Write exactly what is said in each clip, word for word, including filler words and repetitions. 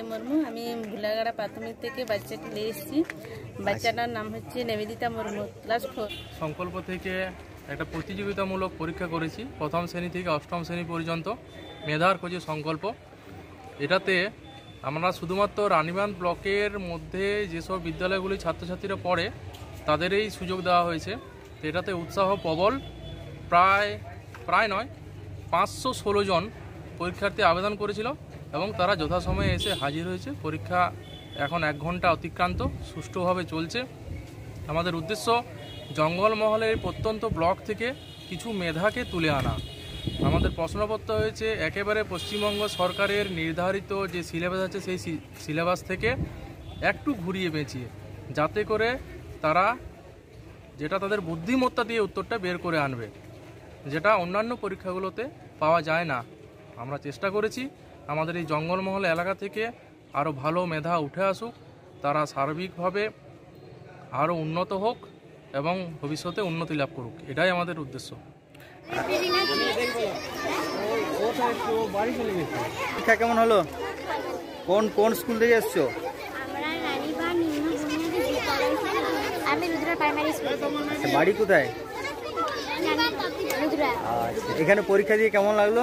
মুর্মু। আমি ভুলাগাড়া প্রাথমিক থেকে বাচ্চাটি নিয়ে এসেছি। বাচ্চাটার নাম হচ্ছে নিবেদিতা মুর্মু, ক্লাস ফোর। সংকল্প থেকে একটা প্রতিযোগিতামূলক পরীক্ষা করেছি, প্রথম শ্রেণী থেকে অষ্টম শ্রেণী পর্যন্ত, মেধার খোঁজে সংকল্প। এটাতে আমরা শুধুমাত্র রানীবাঁধ ব্লকের মধ্যে যেসব বিদ্যালয়গুলি ছাত্রছাত্রীরা পড়ে তাদেরই সুযোগ দেওয়া হয়েছে। তো এটাতে উৎসাহ প্রবল। প্রায় প্রায় নয় পাঁচশো ষোলো জন পরীক্ষার্থী আবেদন করেছিল এবং তারা যথাসময়ে এসে হাজির হয়েছে। পরীক্ষা এখন এক ঘন্টা অতিক্রান্ত সুষ্ঠুভাবে চলছে। আমাদের উদ্দেশ্য জঙ্গলমহলের প্রত্যন্ত ব্লক থেকে কিছু মেধাকে তুলে আনা। আমাদের প্রশ্নপত্র হয়েছে একেবারে পশ্চিমবঙ্গ সরকারের নির্ধারিত যে সিলেবাস আছে সেই সিলেবাস থেকে একটু ঘুরিয়ে পেঁচিয়ে, যাতে করে তারা যেটা তাদের বুদ্ধিমত্তা দিয়ে উত্তরটা বের করে আনবে, যেটা অন্যান্য পরীক্ষাগুলোতে পাওয়া যায় না। আমরা চেষ্টা করেছি আমাদের এই জঙ্গলমহল এলাকা থেকে আরও ভালো মেধা উঠে আসুক, তারা সার্বিকভাবে আরও উন্নত হোক এবং ভবিষ্যতে উন্নতি লাভ করুক, এটাই আমাদের উদ্দেশ্য। পরীক্ষা কেমন হলো? কোন কোন স্কুল থেকে এসছো? বাড়ি কোথায়? আচ্ছা, এখানে পরীক্ষা দিয়ে কেমন লাগলো?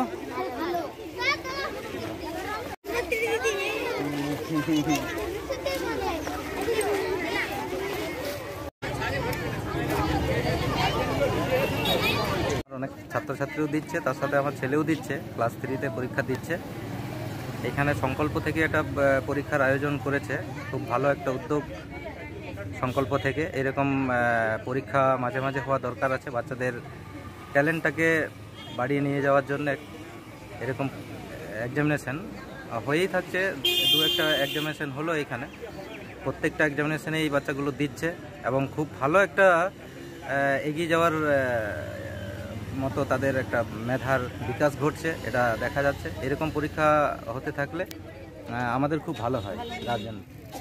অনেক ছাত্রছাত্রীও দিচ্ছে, তার সাথে আমার ছেলেও দিচ্ছে, ক্লাস থ্রিতে পরীক্ষা দিচ্ছে। এখানে সংকল্প থেকে একটা পরীক্ষার আয়োজন করেছে, খুব ভালো একটা উদ্যোগ সংকল্প থেকে। এরকম পরীক্ষা মাঝে মাঝে হওয়া দরকার আছে, বাচ্চাদের ট্যালেন্টটাকে বাড়িয়ে নিয়ে যাওয়ার জন্য এরকম এক্সামিনেশন হয়েই থাকছে। দু একটা এক্সামিনেশন হলো এখানে, প্রত্যেকটা এক্সামিনেশনে এই বাচ্চাগুলো দিচ্ছে এবং খুব ভালো একটা এগিয়ে যাওয়ার মতো তাদের একটা মেধার বিকাশ ঘটছে, এটা দেখা যাচ্ছে। এরকম পরীক্ষা হতে থাকলে আমাদের খুব ভালো হয় গার্জেন।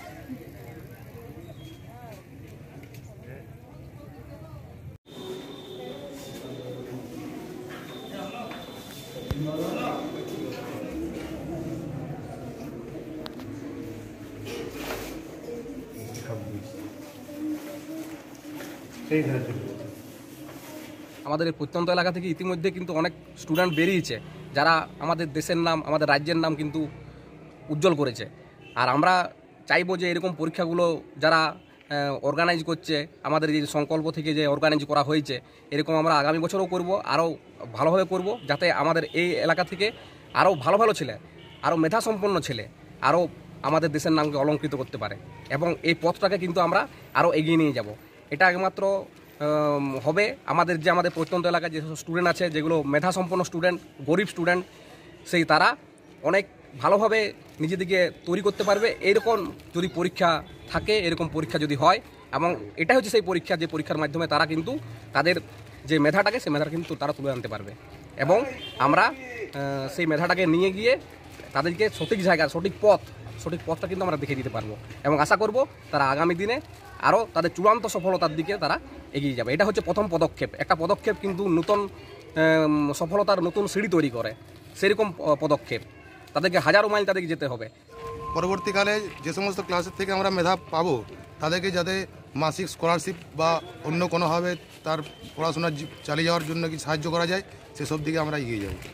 আমাদের এই প্রত্যন্ত এলাকা থেকে ইতিমধ্যে কিন্তু অনেক স্টুডেন্ট বেরিয়েছে, যারা আমাদের দেশের নাম, আমাদের রাজ্যের নাম কিন্তু উজ্জ্বল করেছে। আর আমরা চাইবো যে এরকম পরীক্ষাগুলো যারা অর্গানাইজ করছে, আমাদের যে সংকল্প থেকে যে অর্গানাইজ করা হয়েছে, এরকম আমরা আগামী বছরও করব, আরও ভালোভাবে করব, যাতে আমাদের এই এলাকা থেকে আরও ভালো ভালো ছেলে, আরও মেধাসম্পন্ন ছেলে আরও আমাদের দেশের নামকে অলঙ্কৃত করতে পারে। এবং এই পথটাকে কিন্তু আমরা আরও এগিয়ে নিয়ে যাব। এটা একমাত্র হবে আমাদের যে আমাদের প্রত্যন্ত এলাকায় যেসব স্টুডেন্ট আছে, যেগুলো মেধাসম্পন্ন স্টুডেন্ট, গরিব স্টুডেন্ট, সেই তারা অনেক ভালোভাবে নিজেদেরকে তৈরি করতে পারবে। এইরকম যদি পরীক্ষা থাকে, এরকম পরীক্ষা যদি হয়, এবং এটাই হচ্ছে সেই পরীক্ষা, যে পরীক্ষার মাধ্যমে তারা কিন্তু তাদের যে মেধাটাকে, সেই মেধাটা কিন্তু তারা তুলে আনতে পারবে। এবং আমরা সেই মেধাটাকে নিয়ে গিয়ে তাদেরকে সঠিক জায়গা, সঠিক পথ, সঠিক পথটা কিন্তু আমরা দেখিয়ে দিতে পারবো। এবং আশা করব তারা আগামী দিনে আরও তাদের চূড়ান্ত সফলতার দিকে তারা এগিয়ে যাবে। এটা হচ্ছে প্রথম পদক্ষেপ। একটা পদক্ষেপ কিন্তু নতুন সফলতার নতুন সিঁড়ি তৈরি করে, সেরকম পদক্ষেপ। তাদেরকে হাজারো মাইল তাদেরকে যেতে হবে। পরবর্তীকালে যে সমস্ত ক্লাসের থেকে আমরা মেধা পাবো, তাদেরকে যাতে মাসিক স্কলারশিপ বা অন্য কোনোভাবে তার পড়াশোনা চালিয়ে যাওয়ার জন্য কি সাহায্য করা যায়, সেসব দিকে আমরা এগিয়ে যাব।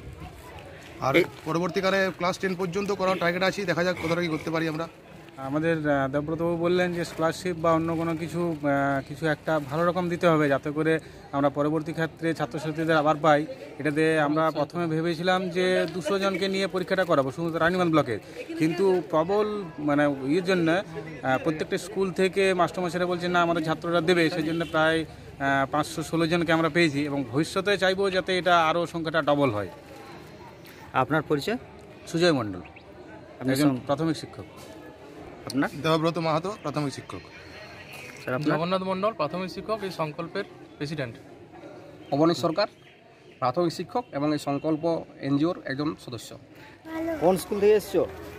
আর পরবর্তীকালে ক্লাস টেন পর্যন্ত করার টার্গেট আছে, দেখা যাক কতটা কি করতে পারি আমরা। আমাদের দেবব্রতবাবু বললেন যে স্কলারশিপ বা অন্য কোনো কিছু কিছু একটা ভালো রকম দিতে হবে, যাতে করে আমরা পরবর্তী ক্ষেত্রে ছাত্রছাত্রীদের আবার পাই। এটাতে আমরা প্রথমে ভেবেছিলাম যে দুশো জনকে নিয়ে পরীক্ষাটা করাবো শুধু রানীবাঁধ ব্লকে, কিন্তু প্রবল মানে ইয়ের জন্য প্রত্যেকটা স্কুল থেকে মাস্টারমশাইরা বলছেন না আমাদের ছাত্ররা দেবে, সেই জন্য প্রায় পাঁচশো ষোলো জনকে আমরা পেয়েছি এবং ভবিষ্যতে চাইবো যাতে এটা আরও সংখ্যাটা ডবল হয়। আপনার পরিচয়? সুজয় মণ্ডল, আপনি একজন প্রাথমিক শিক্ষক। আপনার? দেবব্রত মাহাতো, প্রাথমিক শিক্ষক। জগন্নাথ মণ্ডল, প্রাথমিক শিক্ষক, এই সংকল্পের প্রেসিডেন্ট। অবনীশ সরকার, প্রাথমিক শিক্ষক এবং এই সংকল্প এনজিওর একজন সদস্য। কোন স্কুল থেকে এসছো?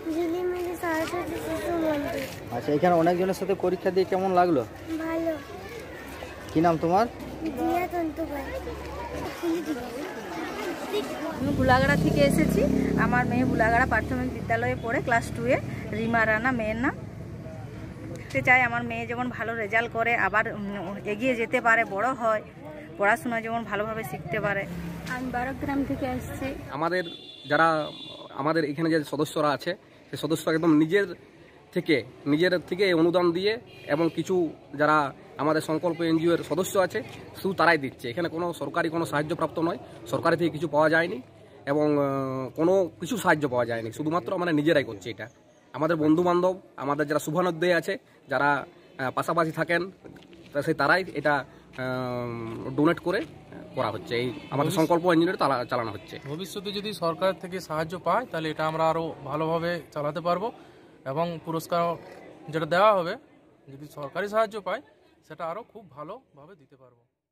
আচ্ছা, এখানে অনেকজনের সাথে পরীক্ষা দিয়ে কেমন লাগলো? ভালো। কি নাম তোমার? আমি বুলাগাড়া থেকে এসেছি। আমার মেয়ে বুলাগাড়া প্রাথমিক বিদ্যালয়ে পড়ে ক্লাস টুয়ে, রিমা রানা মেয়ের নাম। সে চাই আমার মেয়ে যেমন ভালো রেজাল্ট করে, আবার এগিয়ে যেতে পারে, বড় হয়, পড়াশোনা যেমন ভালোভাবে শিখতে পারে। আমি বারোগ্রাম থেকে আসছি। আমাদের যারা আমাদের এখানে যে সদস্যরা আছে, সেই সদস্য একদম নিজের থেকে নিজের থেকে অনুদান দিয়ে, এবং কিছু যারা আমাদের সংকল্প এনজিও এর সদস্য আছে শুধু তারাই দিচ্ছে। এখানে কোনো সরকারি কোনো সাহায্যপ্রাপ্ত নয়, সরকারি থেকে কিছু পাওয়া যায়নি এবং কোনো কিছু সাহায্য পাওয়া যায়নি, শুধুমাত্র আমরা নিজেরাই করছি এটা। আমাদের বন্ধুবান্ধব, আমাদের যারা শুভানুধ্যায়ী আছে, যারা পাশাপাশি থাকেন, সেই তারাই এটা ডোনেট করে করা হচ্ছে। এই আমাদের সংকল্প এনজিওটা চালানো হচ্ছে। ভবিষ্যতে যদি সরকার থেকে সাহায্য পায় তাহলে এটা আমরা আরও ভালোভাবে চালাতে পারবো, এবং পুরস্কার যেটা দেওয়া হবে যদি সরকারি সাহায্য পায় সেটা আরও খুব ভালোভাবে দিতে পারবো।